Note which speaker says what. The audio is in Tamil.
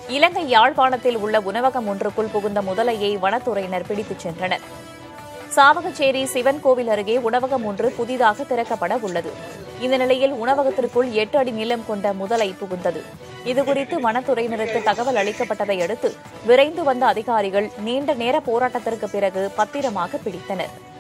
Speaker 1: இலங்கை யாழ்ப்பாணத்தில் உள்ள உணவகம் ஒன்றுக்குள் புகுந்த முதலையை வனத்துறையினர் பிடித்துச் சென்றனர். சாவகச்சேரி சிவன் கோவில் அருகே உணவகம் ஒன்று புதிதாக திறக்கப்பட உள்ளது. இந்த நிலையில் உணவகத்திற்குள் 8 அடி நீளம் கொண்ட முதலை புகுந்தது. இதுகுறித்து வனத்துறையினருக்கு தகவல் அளிக்கப்பட்டதை அடுத்து விரைந்து வந்த அதிகாரிகள் நீண்ட நேர போராட்டத்திற்கு பிறகு பத்திரமாக பிடித்தனர்.